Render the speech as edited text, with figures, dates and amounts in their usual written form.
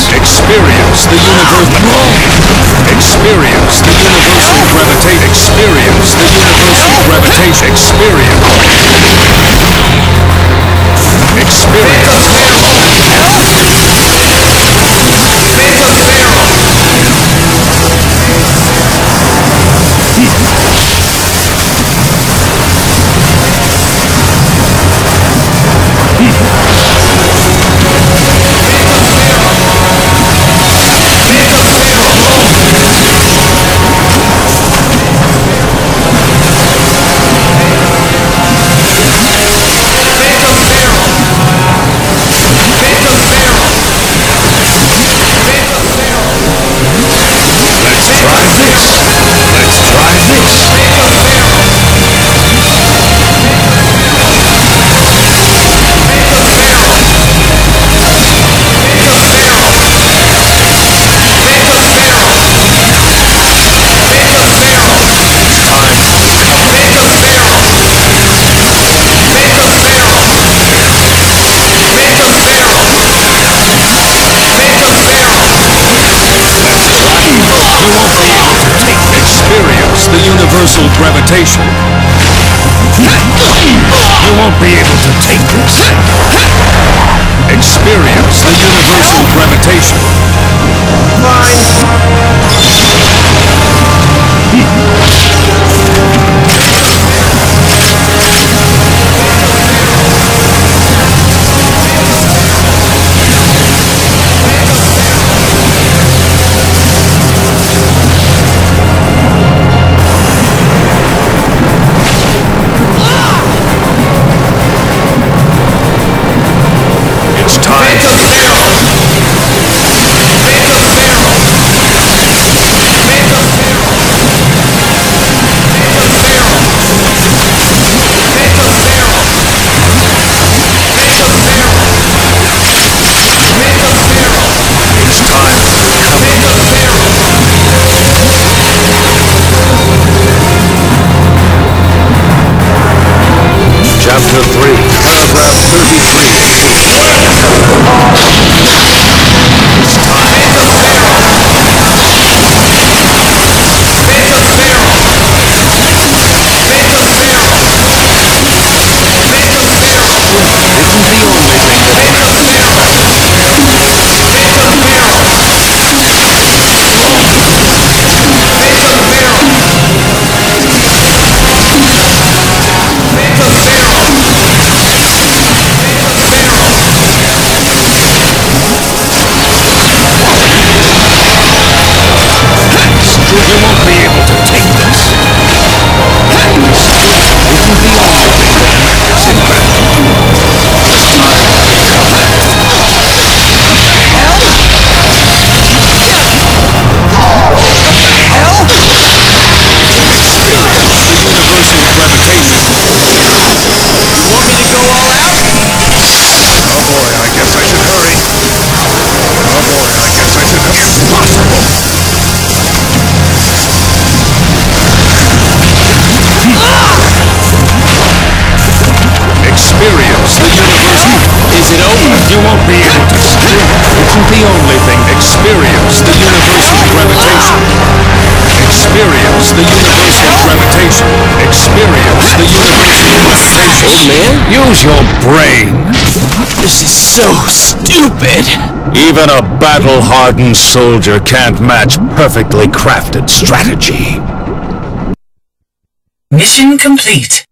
Experience the universal. Experience the universal gravitation. Experience the universal gravitation. Experience. Experience the universal gravitation. You won't be able to take this. Experience the universal gravitation. Chapter 3, paragraph 3. Is it over? You won't be able to steal. Isn't the only thing. Experience the universal gravitation. Experience the universal gravitation. Experience the universal gravitation. Old man, use your brain. This is so stupid. Even a battle-hardened soldier can't match perfectly crafted strategy. Mission complete.